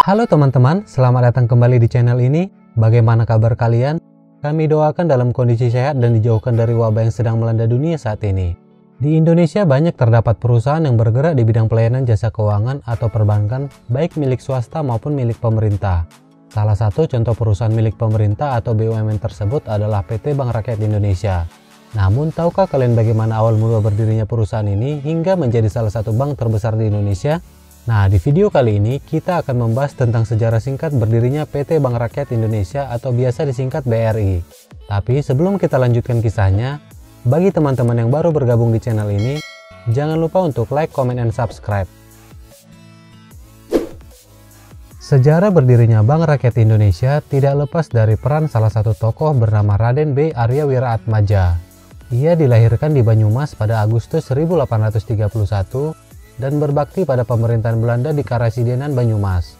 Halo teman-teman, selamat datang kembali di channel ini. Bagaimana kabar kalian? Kami doakan dalam kondisi sehat dan dijauhkan dari wabah yang sedang melanda dunia saat ini. Di Indonesia banyak terdapat perusahaan yang bergerak di bidang pelayanan jasa keuangan atau perbankan, baik milik swasta maupun milik pemerintah. Salah satu contoh perusahaan milik pemerintah atau BUMN tersebut adalah PT Bank Rakyat Indonesia. Namun, tahukah kalian bagaimana awal mula berdirinya perusahaan ini hingga menjadi salah satu bank terbesar di Indonesia? Nah, di video kali ini kita akan membahas tentang sejarah singkat berdirinya PT Bank Rakyat Indonesia atau biasa disingkat BRI. Tapi sebelum kita lanjutkan kisahnya, bagi teman-teman yang baru bergabung di channel ini, jangan lupa untuk like, comment, and subscribe. Sejarah berdirinya Bank Rakyat Indonesia tidak lepas dari peran salah satu tokoh bernama Raden B. Arya Wiraatmadja. Ia dilahirkan di Banyumas pada Agustus 1831 dan berbakti pada pemerintahan Belanda di Karasidenan, Banyumas.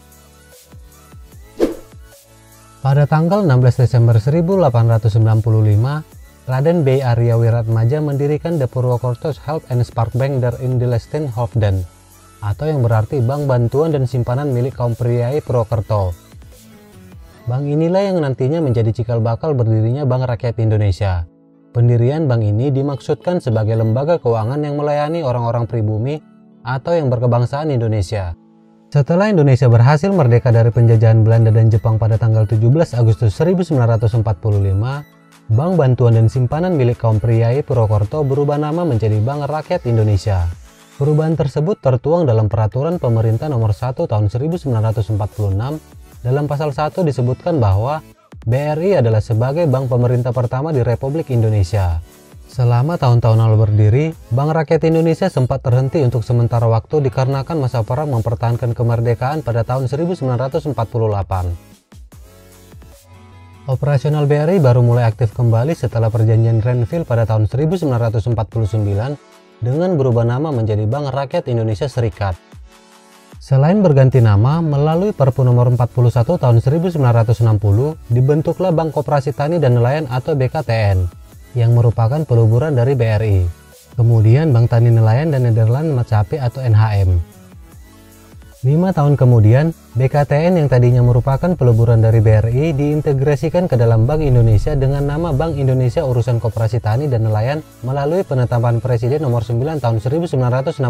Pada tanggal 16 Desember 1895, Raden B. Arya Wiraatmadja mendirikan The Purwokerto Help and Spark Bank der Indelsten Hoofden, atau yang berarti Bank Bantuan dan Simpanan milik kaum priai Purwokerto. Bank inilah yang nantinya menjadi cikal bakal berdirinya Bank Rakyat Indonesia. Pendirian bank ini dimaksudkan sebagai lembaga keuangan yang melayani orang-orang pribumi atau yang berkebangsaan Indonesia. Setelah Indonesia berhasil merdeka dari penjajahan Belanda dan Jepang pada tanggal 17 Agustus 1945, Bank Bantuan dan Simpanan milik kaum priai Purwokerto berubah nama menjadi Bank Rakyat Indonesia. Perubahan tersebut tertuang dalam Peraturan Pemerintah Nomor 1 Tahun 1946. Dalam pasal 1 disebutkan bahwa BRI adalah sebagai bank pemerintah pertama di Republik Indonesia. Selama tahun-tahun awal berdiri, Bank Rakyat Indonesia sempat terhenti untuk sementara waktu dikarenakan masa perang mempertahankan kemerdekaan pada tahun 1948. Operasional BRI baru mulai aktif kembali setelah perjanjian Renville pada tahun 1949 dengan berubah nama menjadi Bank Rakyat Indonesia Serikat. Selain berganti nama, melalui Perpu Nomor 41 tahun 1960, dibentuklah Bank Koperasi Tani dan Nelayan atau BKTN, yang merupakan peluburan dari BRI. Kemudian Bank Tani Nelayan dan Nederland Maatschappij atau NHM. 5 tahun kemudian, BKTN yang tadinya merupakan peluburan dari BRI diintegrasikan ke dalam Bank Indonesia dengan nama Bank Indonesia Urusan Koperasi Tani dan Nelayan melalui penetapan Presiden Nomor 9 tahun 1965.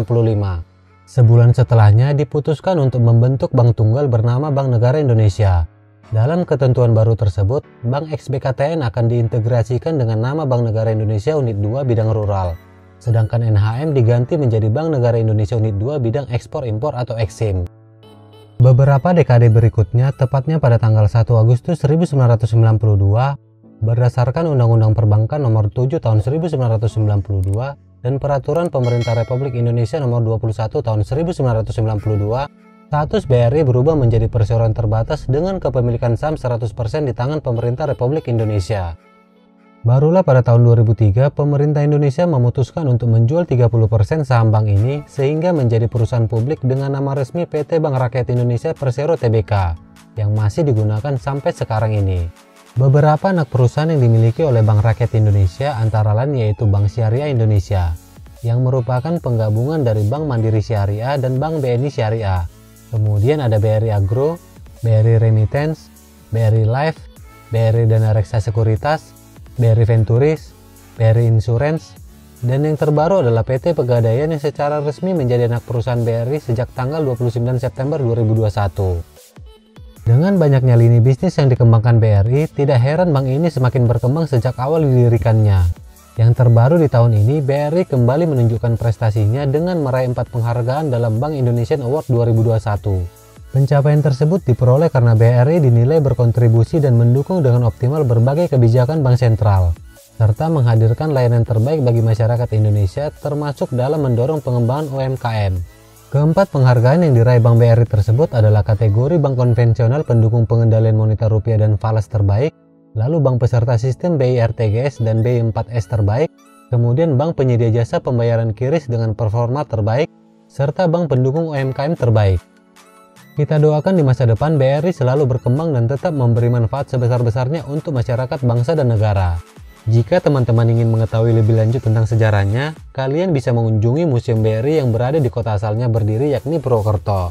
Sebulan setelahnya diputuskan untuk membentuk bank tunggal bernama Bank Negara Indonesia. Dalam ketentuan baru tersebut, Bank ex-BKTN akan diintegrasikan dengan nama Bank Negara Indonesia Unit 2 Bidang Rural. Sedangkan NHM diganti menjadi Bank Negara Indonesia Unit 2 Bidang Ekspor-Impor atau Eksim. Beberapa dekade berikutnya, tepatnya pada tanggal 1 Agustus 1992, berdasarkan Undang-Undang Perbankan Nomor 7 Tahun 1992 dan Peraturan Pemerintah Republik Indonesia Nomor 21 Tahun 1992, status BRI berubah menjadi perseroan terbatas dengan kepemilikan saham 100% di tangan Pemerintah Republik Indonesia. Barulah pada tahun 2003, pemerintah Indonesia memutuskan untuk menjual 30% saham bank ini sehingga menjadi perusahaan publik dengan nama resmi PT Bank Rakyat Indonesia Persero Tbk yang masih digunakan sampai sekarang ini. Beberapa anak perusahaan yang dimiliki oleh Bank Rakyat Indonesia antara lain yaitu Bank Syariah Indonesia yang merupakan penggabungan dari Bank Mandiri Syariah dan Bank BNI Syariah. Kemudian ada BRI Agro, BRI Remittance, BRI Life, BRI Dana Reksa Sekuritas, BRI Venturis, BRI Insurance, dan yang terbaru adalah PT Pegadaian yang secara resmi menjadi anak perusahaan BRI sejak tanggal 29 September 2021. Dengan banyaknya lini bisnis yang dikembangkan BRI, tidak heran bank ini semakin berkembang sejak awal didirikannya. Yang terbaru di tahun ini, BRI kembali menunjukkan prestasinya dengan meraih 4 penghargaan dalam Bank Indonesian Award 2021. Pencapaian tersebut diperoleh karena BRI dinilai berkontribusi dan mendukung dengan optimal berbagai kebijakan bank sentral, serta menghadirkan layanan terbaik bagi masyarakat Indonesia termasuk dalam mendorong pengembangan UMKM. Keempat penghargaan yang diraih Bank BRI tersebut adalah kategori Bank Konvensional Pendukung Pengendalian Moneter Rupiah dan Falas terbaik, lalu Bank Peserta Sistem BIRTGS dan BI4S terbaik, kemudian Bank Penyedia Jasa Pembayaran QRIS dengan performa terbaik, serta Bank Pendukung UMKM terbaik. Kita doakan di masa depan BRI selalu berkembang dan tetap memberi manfaat sebesar-besarnya untuk masyarakat, bangsa, dan negara. Jika teman-teman ingin mengetahui lebih lanjut tentang sejarahnya, kalian bisa mengunjungi Museum BRI yang berada di kota asalnya berdiri yakni Purwokerto.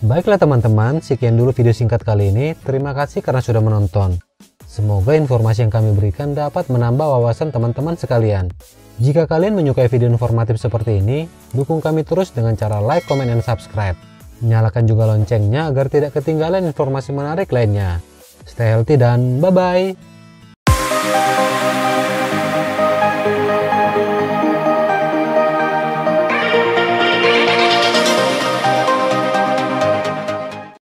Baiklah teman-teman, sekian dulu video singkat kali ini. Terima kasih karena sudah menonton. Semoga informasi yang kami berikan dapat menambah wawasan teman-teman sekalian. Jika kalian menyukai video informatif seperti ini, dukung kami terus dengan cara like, comment, dan subscribe. Nyalakan juga loncengnya agar tidak ketinggalan informasi menarik lainnya. Stay healthy dan bye-bye!